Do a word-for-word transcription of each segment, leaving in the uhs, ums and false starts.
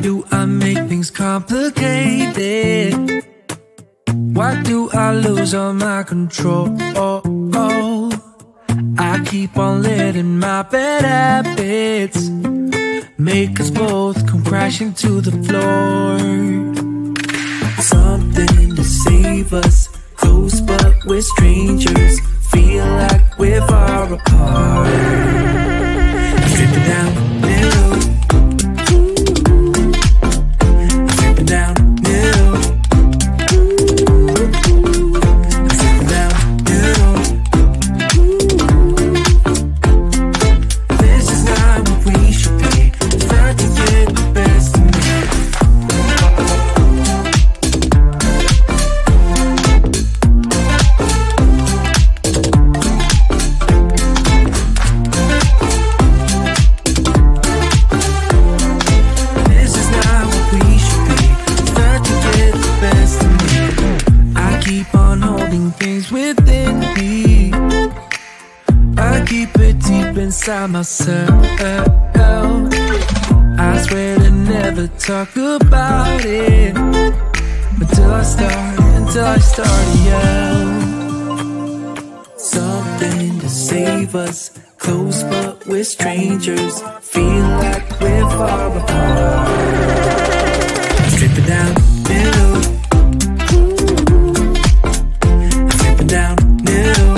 do I make things complicated? Why do I lose all my control? I keep on letting my bad habits make us both come crashing to the floor. Something to save us, close but we're strangers. Feel like we're far apart. Stripping down middle, stripping down middle, stripping down middle. This is not what we should be. Start to get the best of me. Inside myself, I swear to never talk about it until I start, until I start to yell. Something to save us, close but we're strangers. Feel like we're far apart. Strip it down, middle, strip it down, middle.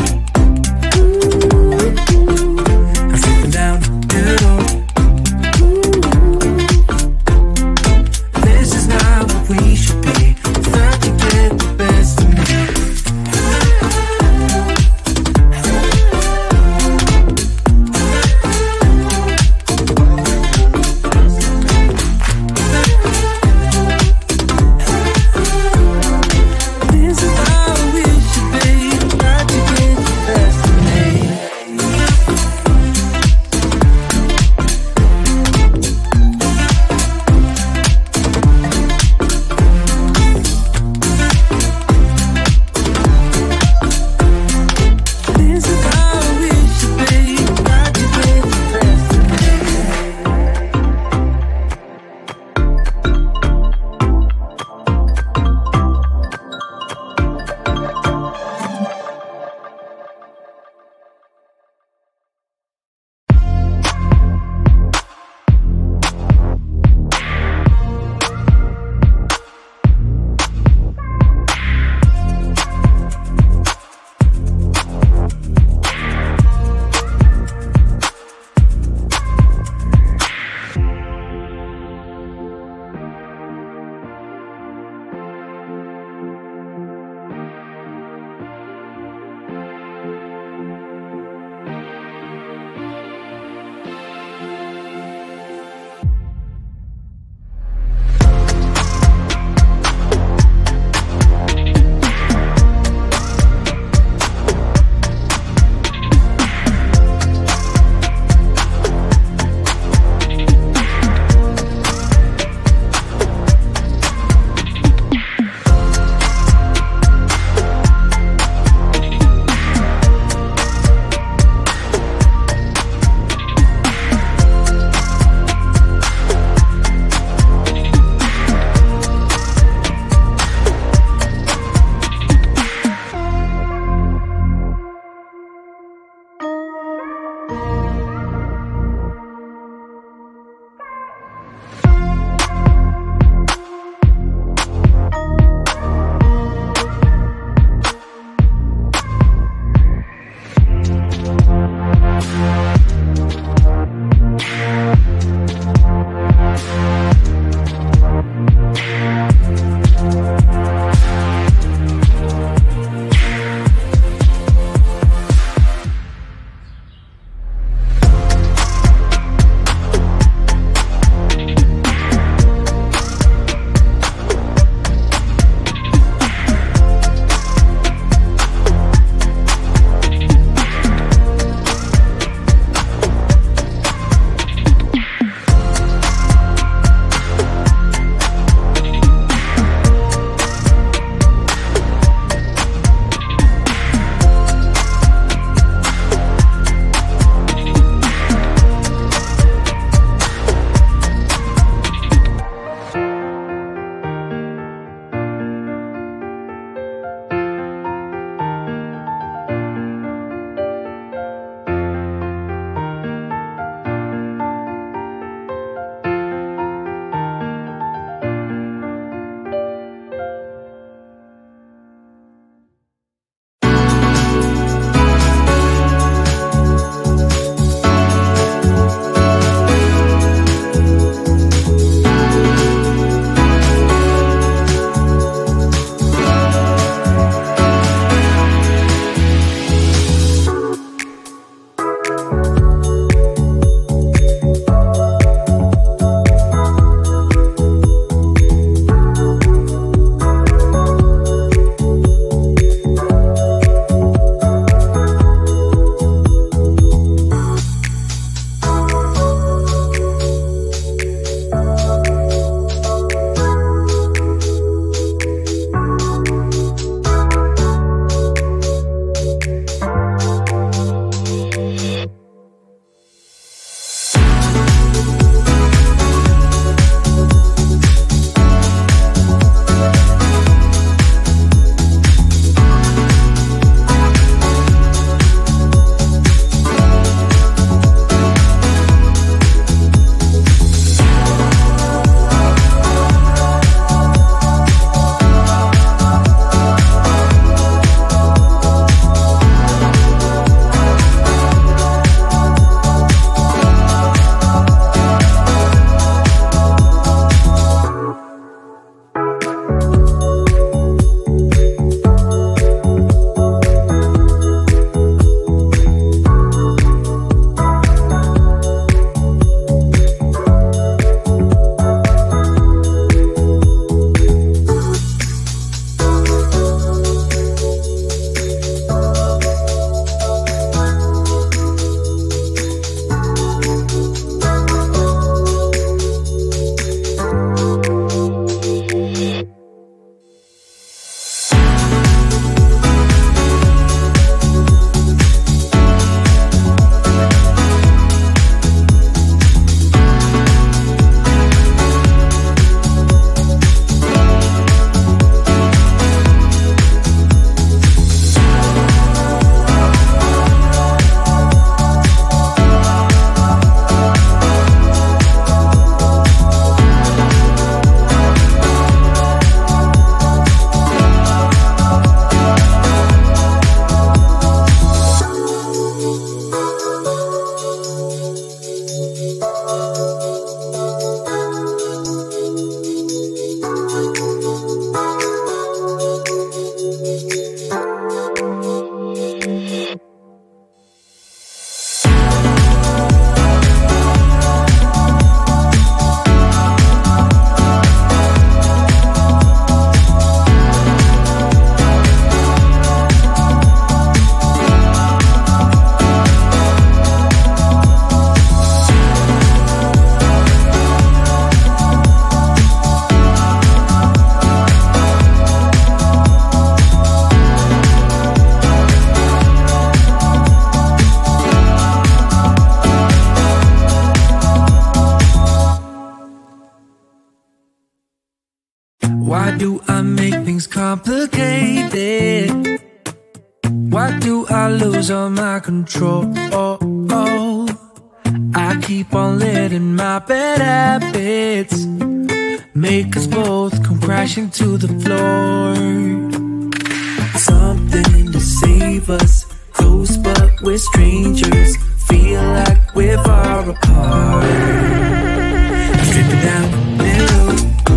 do I make things complicated? Why do I lose all my control? Oh, oh. I keep on letting my bad habits make us both come crashing to the floor. Something to save us, close but we're strangers. Feel like we're far apart. Stripping down the middle,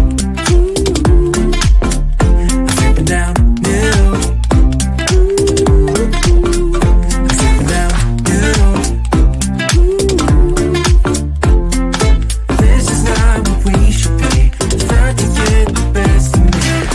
stripping down the middle, stripping down the middle. This is not what we should be. Start to get the best of me.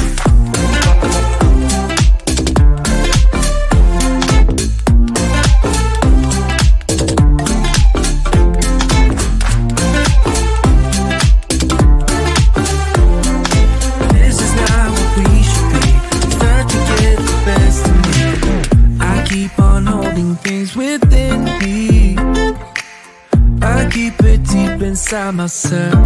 Inside myself,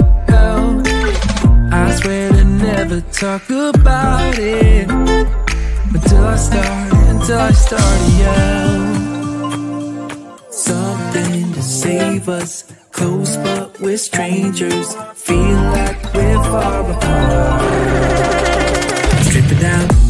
I swear to never talk about it until I start, until I start to yell. Something to save us, close but we're strangers. Feel like we're far apart. Strip it down.